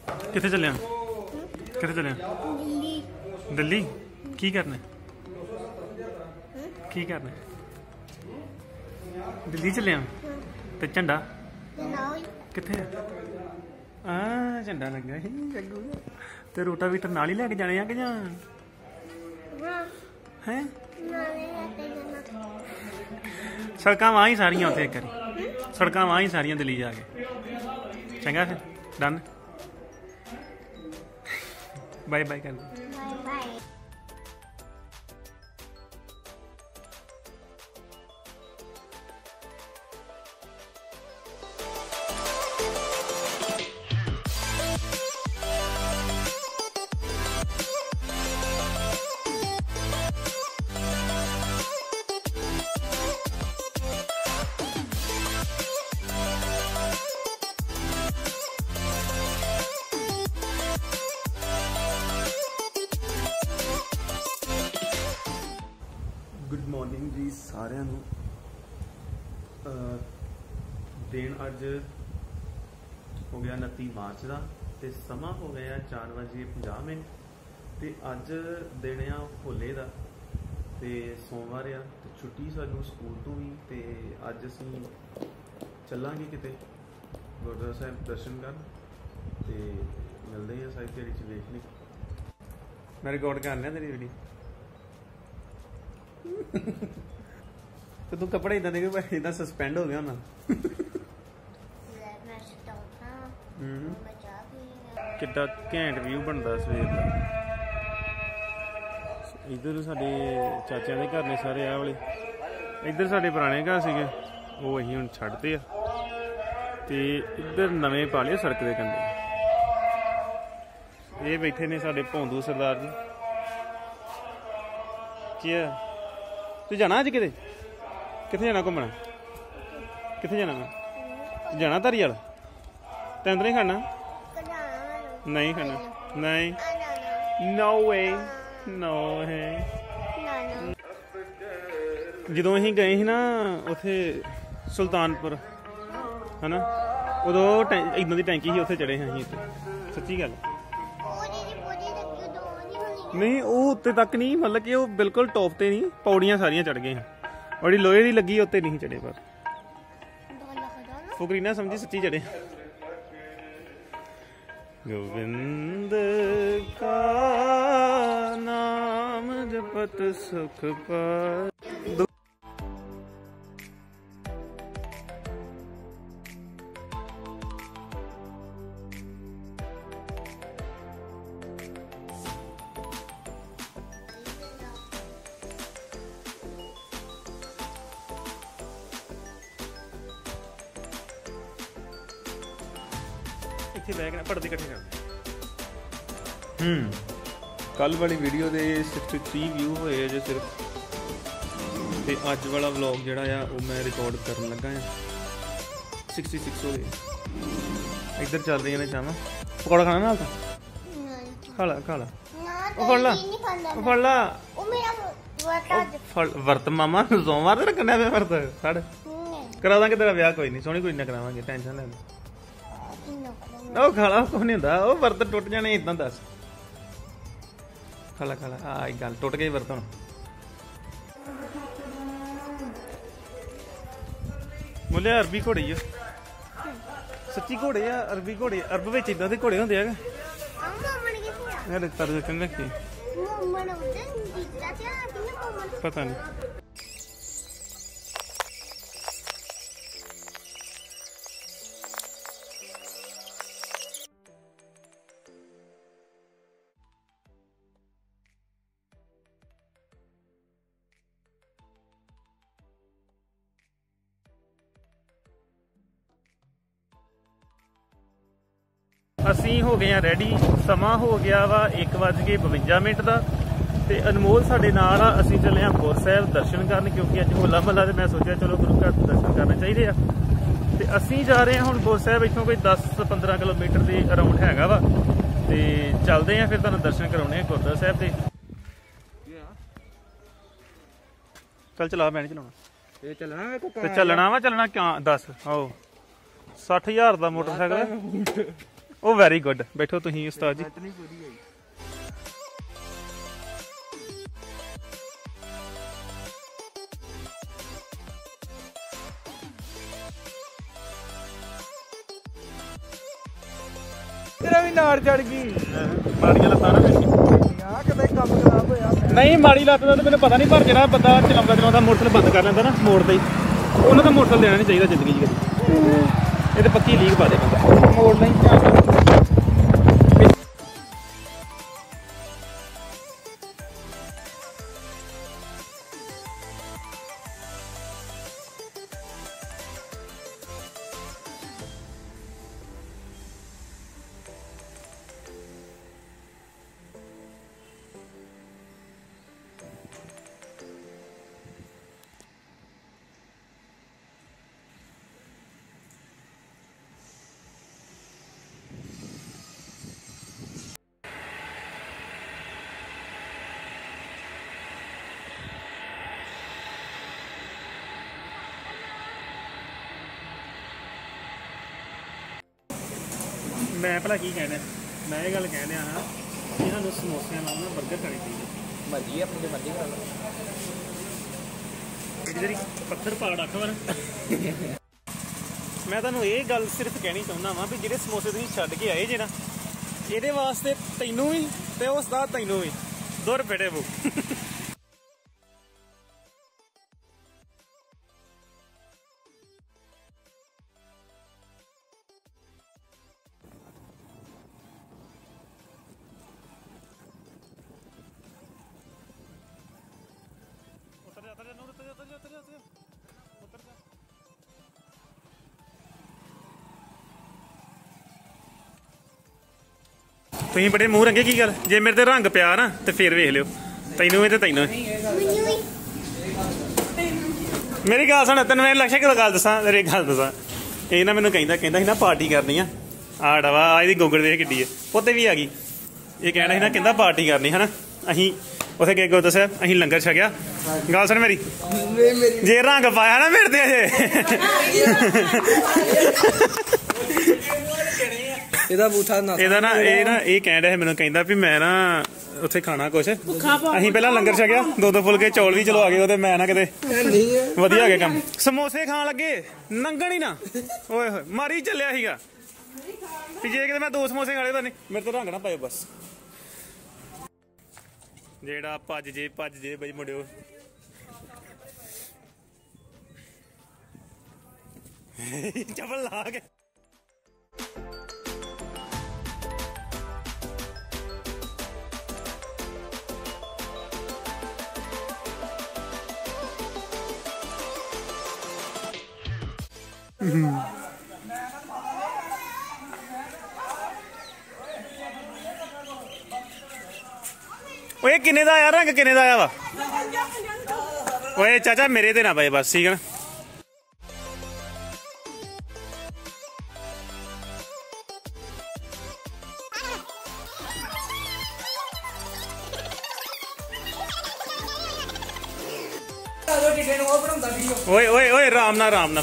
किथे चले किथे चले दिल्ली की करने दिल्ली चले ते झंडा किथे झंडा लगा ही जग्गू ते रोटावीटर नाल ही लैके जाने कि जां हैं सड़कां वां ही सारियां उत्थे एक बारी सड़कां वां ही सारियां दिल्ली जाके चंगा फिर डन बाय बाय कर गुड मॉर्निंग जी सारिਆਂ ਨੂੰ दिन अज हो गया 29 मार्च का तो समा हो गया 4:50 तो अज दिन आ होले का तो सोमवार आ तो छुट्टी सानू स्कूल तो भी तो अज असी चलांगे किते गुरुद्वारा साहब दर्शन कर तो मिलते हैं सारी ध्याड़ी च देखने मैं रिकॉर्ड कर लिया तेरी वीडियो तो तू कपड़े इदा देखे इदा सस्पेंड हो गया होना कितना घैंट व्यू बनता सवेर का इधर साडे चाचा के घर ने सारे आ वाले इधर साडे पुराने घर सीगे वो असीं हुण छड्डते आ ते इधर नवें पा लिया सड़क के कंढे ये बैठे ने साडे भौंदू सरदार जी क्या तू जाना अज किते कित्थे जाना घूमना कित्थे जाना मैं जाना धारीवाल तैं नहीं खाना नहीं खाना नहीं नो वे नो है जदों असीं गए ही ना उत्थे सुल्तानपुर है ना उदों इदां दी टैंकी ही उत्थे चढ़े हैं असीं सच्ची गल नहीं वो उत्ते तक नहीं मतलब कि वो बिल्कुल टॉप ते नहीं पौड़ियां सारियां चढ़ गए हैं और लोहे की लगी उत्ते नहीं चढ़े पर फुकरी ना समझी सच्ची चढ़े गोविंद का नाम जपत सुख पाए इत्थे बैग पड़दे इकट्ठे करने कल वाली वीडियो दे 63 व्यू होए जो सिर्फ ते अज वाला व्लॉग जिहड़ा आ वो मैं रिकॉर्ड करन लगा आ 66 हो गए इधर चल रही ने चाहवा पकौड़ा खाना नाल खा ला फड़ ला वर्त मामा सोमवार ते रखना पे वर्त फड़ करा दांगे तेरा ब्याह कोई नहीं सोहनी कुड़ी ना करावांगे टेंशन ले खाला कुछ नहीं होंदा वो वर्त टुट जाने इदां दस खाला एक गल टुट गई वर्त हुण मुलिया अरबी घोड़े ही सच्ची घोड़े आ अरबी घोड़े अरब विच इदां दे घोड़े हुंदे है रखी पता नहीं असी हो गए हैं रेडी समा हो गया वा 1:52 का ते अनमोल साडे नाल आ असी चले हाँ गुरसाहिब दर्शन करन क्योंकि अज होला महला ते मैं सोचा चलो गुरु घर दर्शन करने चाहिए ते असी जा रहे हैं हुण गुरसाहिब इत्थों कोई 10-15 किलोमीटर के अराउंड हैगा वा ते चलते हैं फिर तुहानूं दर्शन कराउने गुरद्वारा साहिब दे चल चला मैं नहीं चलाना चलना वा चलना क्या दस आओ 60,000 का मोटरसाइकिल ਉਹ ਵੈਰੀ ਗੁੱਡ। ਬੈਠੋ ਤੁਸੀਂ ਉਸਤਾਦ ਜੀ। ਤੇਰਾ ਵੀ ਨਾੜ ਚੜ ਗਈ। ਮਾੜੀਆਂ ਲੱਤਾਂ ਨਾ ਮੇਰੀਆਂ ਆ ਕਿਤੇ ਕੰਮ ਖਰਾਬ ਹੋਇਆ। ਨਹੀਂ ਮਾੜੀ ਲੱਤ ਦਾ ਤਾਂ ਮੈਨੂੰ ਪਤਾ ਨਹੀਂ, ਪਰ ਜਿਹੜਾ ਬੰਦਾ ਚਲਾਉਂਦਾ ਮੋਟਰਸਾਈਕਲ ਬੰਦ ਕਰ ਲੈਂਦਾ ਨਾ ਮੋੜ ਤੇ, ਉਹਨੂੰ ਤਾਂ ਮੋਟਰਸਾਈਕਲ ਦੇਣਾ ਨਹੀਂ ਚਾਹੀਦਾ ਜ਼ਿੰਦਗੀ 'ਚ ਕਦੀ। ਇਹ ਤੇ ਪੱਕੀ ਲੀਕ ਪਾ ਦੇ ਬੰਦਾ ਮੋੜ ਨਹੀਂ ਚਾਹੀਦਾ। ਮੈਂ ਭਲਾ ਕੀ ਕਹਿਣਾ, ਮੈਂ ਇਹ ਗੱਲ ਕਹਿਣ ਡਿਆ ਹਾਂ ਕਿ ਸਾਨੂੰ ਸਮੋਸਿਆਂ ਨਾਲ ਨਾ ਬਰਗਰ ਖਾਣੇ ਚਾਹੀਦੇ। ਮਰਜ਼ੀ ਆਪਣੀ ਤੇ ਮਰਜ਼ੀ ਕਰ ਲਓ। ਜਿਹੜੀ ਪੱਥਰ ਪਾੜ ਆਖੋ ਨਾ ਮੈਂ ਤੁਹਾਨੂੰ ਇਹ ਗੱਲ ਸਿਰਫ ਕਹਿਣੀ ਚਾਹੁੰਦਾ ਵਾਂ ਵੀ ਜਿਹੜੇ ਸਮੋਸੇ ਤੁਸੀਂ ਛੱਡ ਕੇ ਆਏ ਜੇ ਨਾ, ਇਹਦੇ ਵਾਸਤੇ ਤੈਨੂੰ ਵੀ ਤੇ ਉਸ ਦਾ ਤੈਨੂੰ ਵੀ 2 ਰੁਪਏ ਦੇ ਬੂ। ਤੁਸੀਂ ਬੜੇ ਮੂੰਹ ਰੰਗੇ, ਕੀ ਗੱਲ? ਜੇ ਮੇਰੇ ਤੇ ਰੰਗ ਪਿਆ ਨਾ ਤੇ ਫੇਰ ਵੇਖ ਲਿਓ, ਤੈਨੂੰ ਵੀ ਤੇ ਤੈਨੂੰ ਵੀ। ਮੇਰੀ ਗੱਲ ਸੁਣ, ਤੈਨੂੰ ਮੈਂ ਲਕਸ਼ੇ ਕਿਹਦਾ ਗੱਲ ਦੱਸਾਂ, ਤੇਰੀ ਗੱਲ ਦੱਸਾਂ। ਇਹ ਨਾ ਮੈਨੂੰ ਕਹਿੰਦਾ ਸੀ ਨਾ ਪਾਰਟੀ ਕਰਨੀ ਆ, ਆਹ ਡਵਾ ਇਹਦੀ ਗੋਗੜ ਵੇਖ ਕਿੱਡੀ ਹੈ, ਉੱਤੇ ਵੀ ਆ ਗਈ। ਇਹ ਕਹਿਣਾ ਸੀ ਨਾ, ਕਹਿੰਦਾ ਪਾਰਟੀ ਕਰਨੀ ਹੈ ਨਾ। ਅਸੀਂ ਉੱਥੇ ਗਏ, ਦੱਸਿਆ ਅਸੀਂ ਲੰਗਰ ਛਕਿਆ। ਗੱਲ ਸੁਣ ਮੇਰੀ, ਜੇ ਰੰਗ ਪਾਇਆ ਨਾ ਮੇਰੇ ਤੇ ਅਜੇ ਇਹਦਾ ਬੂਥਾ ਨਾ ਇਹਦਾ ਨਾ ਇਹ ਕਹਿਣ ਡਿਆ ਮੈਨੂੰ, ਕਹਿੰਦਾ ਵੀ ਮੈਂ ਨਾ ਉੱਥੇ ਖਾਣਾ ਕੁਛ। ਅਸੀਂ ਪਹਿਲਾਂ ਲੰਗਰ ਛਕਿਆ, 2 ਫੁਲਕੇ ਚੌਲ ਵੀ ਚਲੋ ਆ ਗਏ ਉਹਦੇ। ਮੈਂ ਨਾ ਕਿਤੇ ਵਧੀਆ ਗਿਆ ਕੰਮ, ਸਮੋਸੇ ਖਾਣ ਲੱਗੇ ਨੰਗਣ ਹੀ ਨਾ, ਓਏ ਹੋਏ ਮਾਰੀ ਚੱਲਿਆ ਸੀਗਾ ਵੀ ਜੇ ਕਿਤੇ ਮੈਂ 2 ਸਮੋਸੇ ਖਾ ਲਏ ਤਾਂ ਨਹੀਂ ਮੇਰੇ ਤੋਂ ਰੰਗ ਨਾ ਪਾਇਓ ਬਸ। ਜਿਹੜਾ ਭੱਜ ਜੇ ਬਈ ਮੁੰਡਿਓ। ਚੱਪਲ ਲਾ ਕੇ ਓਏ ਕਿੰਨੇ ਦਾ ਆਇਆ ਰੰਗ, ਕਿੰਨੇ ਦਾ ਆਇਆ ਵਾ? ਓਏ ਚਾਚਾ ਮੇਰੇ ਤੇ ਨਾ ਪਏ ਬਸ, ਠੀਕ ਹੈ ਨਾ। ਓਏ ਓਏ ਓਏ ਆਰਾਮ ਨਾਲ ਲਾਉਣਾ,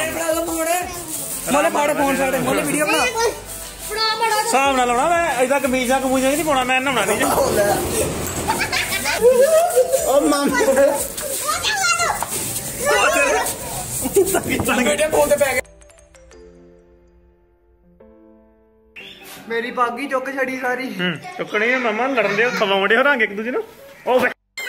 ਹਿਸਾਬ ਨਾਲ ਲਾਉਣਾ। ਮੈਂ ਏਦਾਂ ਕਮੀਜ਼ਾਂ ਨਹੀਂ ਪਾਉਣਾ, ਮੈਂ ਨਹਾਉਣਾ ਨਹੀਂ। ਮੇਰੀ ਬਾਗੀ ਚੁੱਕ ਛੜੀ ਸਾਰੀ। ਚੁੱਕਣੀ ਆ ਮਾਮਾ, ਲੜਨ ਦੇ ਖਵਾਉਂਦੇ ਹੋ ਰੰਗ ਇੱਕ ਦੂਜੇ ਨੂੰ। ਉਹ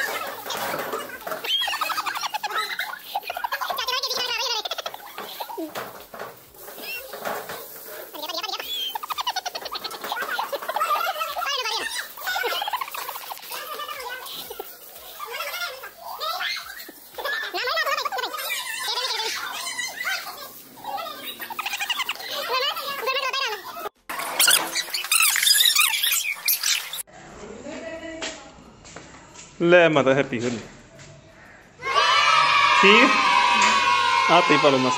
ਲੈ ਮਾਤਾ ਹੈਪੀ ਹੋਲੀ, ਠੀਕ ਆਤੇ ਪਾ ਲਓ ਮਸ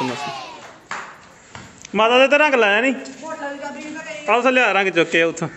ਮਾਤਾ ਦੇ ਤਾਂ ਰੰਗ ਲਾਇਆ ਨਹੀਂ। ਆਹ ਥੱਲੇ ਲਿਆ ਰੰਗ ਚੁੱਕ ਕੇ ਉੱਥੋਂ।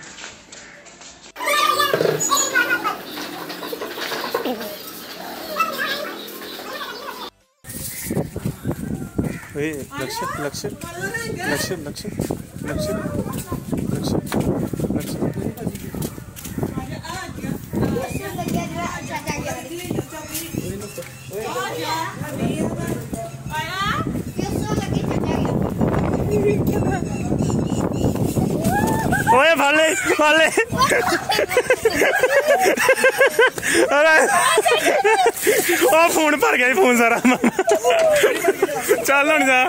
ਓਏ ਲਕਸ਼ ओए फाले फाले ओ फोन भर गया फोन सारा चल हुण जा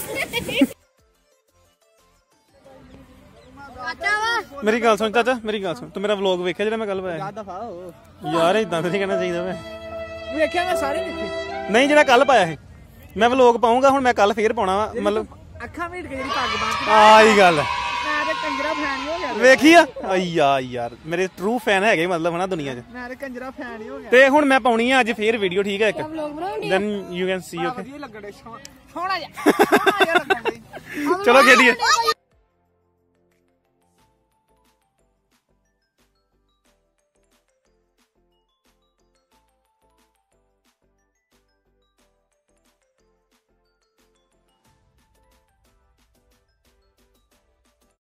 मेरी गल सुन चाचा मेरी गल सुन तू मेरा व्लॉग वेख्या जेड़ा मैं कल पाया यार इदां तो नहीं कहना चाहिए मैं ਵੇਖਿਆ ਮੈਂ ਸਾਰੇ ਵੇਖੇ नहीं जेड़ा कल पाया है मैं व्लॉग पाऊंगा हुण मैं कल फिर पाउणा वा मतलब ਅੱਖਾਂ ਮੀਟ ਕੇ ਜਿਹੜੀ ਪੱਗ ਬੰਨ੍ਹ ਆਹੀ ਗੱਲ ਮੈਂ ਤੇ ਕੰਜਰਾ ਫੈਨ ਹੀ ਹੋ ਗਿਆ ਵੇਖੀ ਆ ਯਾਰ ਮੇਰੇ ਟਰੂ ਫੈਨ ਹੈਗੇ ਮਤਲਬ ਹਨਾ ਦੁਨੀਆ 'ਚ ਮੈਂ ਤੇ ਕੰਜਰਾ ਫੈਨ ਹੀ ਹੋ ਗਿਆ ਤੇ ਹੁਣ ਮੈਂ ਪਾਉਣੀ ਆ ਅੱਜ ਫੇਰ ਵੀਡੀਓ ਠੀਕ ਹੈ ਇੱਕ then you can see okay ਵਧੀਆ ਲੱਗਣੇ ਸੋਹਣਾ ਜਿਹਾ ਲੱਗਣ ਦੇ ਚਲੋ ਖੇਡੀਏ